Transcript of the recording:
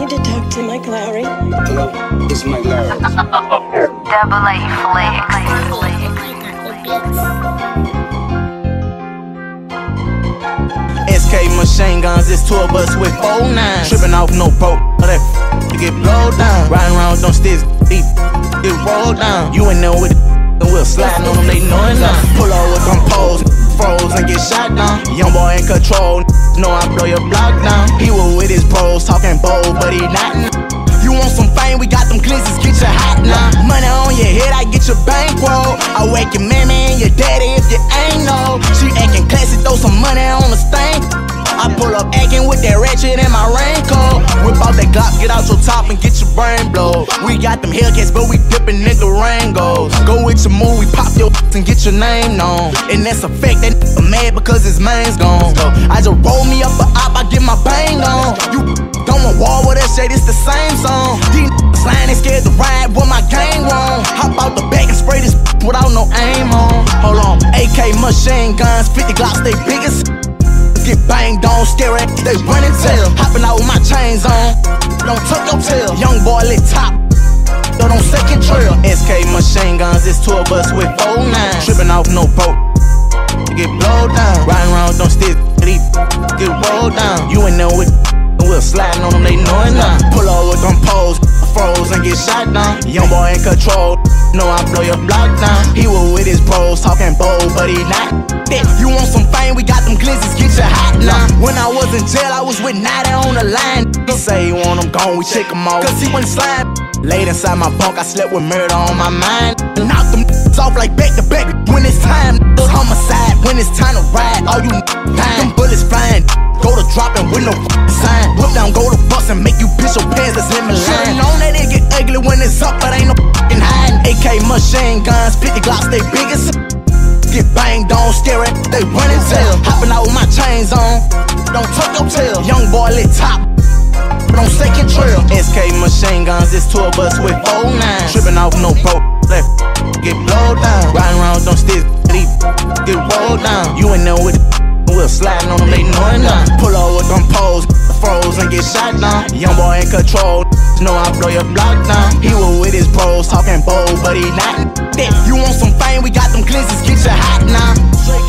to talk to Mike Lowry. Hello, this is Mike Lowry. Double A Flex. SK machine guns, it's two of us with 4-9. Tripping off no broke, that you get blowed down. Riding around with them sticks, deep, get rolled down. You ain't there with it, and we'll slide on them, they know it now. Pull over with them poles, froze and get shot down. Young boy in control, know I blow your block down. He was with his bros, talking bold, but he not. You want some fame, we got them glizzies, get your hot now. Money on your head, I get your bankroll. I wake your mammy and your daddy if you ain't know. She acting classy, throw some money on the stank. I pull up acting with that ratchet in my raincoat. Whip out that Glock, get out your top and get your brain blowed. We got them Hellcats, but we dipping in the Rangos. Go with your move, we pop your and get your name known. And that's a fact, that nigga mad because his man's gone. So I just roll me up a op, I get my bang on. You don't want war with that shit, it's the same song. These niggas lying, they scared to ride with my gang wrong. Hop out the back and spray this without no aim on. Hold on, AK machine guns, 50 Glocks, they biggest. Get banged on, scare it, they running tail. Hopping out with my chains on, don't tuck your tail. Young boy lit top, don't on second trail. SK machine guns, it's two of us with 4-9. Tripping off no broke, get blowed down. Riding around with them sticks, get rolled down. You ain't there with and we'll slide on them, they know it now. Pull over with them poles, froze and get shot down. Young boy in control, know I blow your block down. He was with his bros, talking bold, but he not. You want some fame, we got them glizzies, get your hot now. When I was in jail, I was with 90 on the line. He say he want them gone, we check him off, cause he went slime. Laid inside my bunk, I slept with murder on my mind. Knock them off like back to back. When it's time, homicide. When it's time to ride, all you dying. Them bullets flying, go to dropping with no sign. Whip down, go to bust and make you piss your pants, that's in my line. Should've known that it get ugly when it's up, but ain't no hiding. AK machine guns, 50 Glocks, they biggest. Get banged on, scare it, they running tail. Hopping out with my chains on, don't tuck your tail. Young boy lit top, but on second trail. SK machine guns, it's two of us with 4-9. Tripping off no broke, left, get blowed down. Riding around with them sticks, get rolled down. You ain't there with it, we'll slide on them, they know it now. Pull over with them poles, froze and get shot down. Young boy in control, know I blow your block down. He was with his bros, talking bold, but he not. You want some fame, we got them glizzies, get your hot now.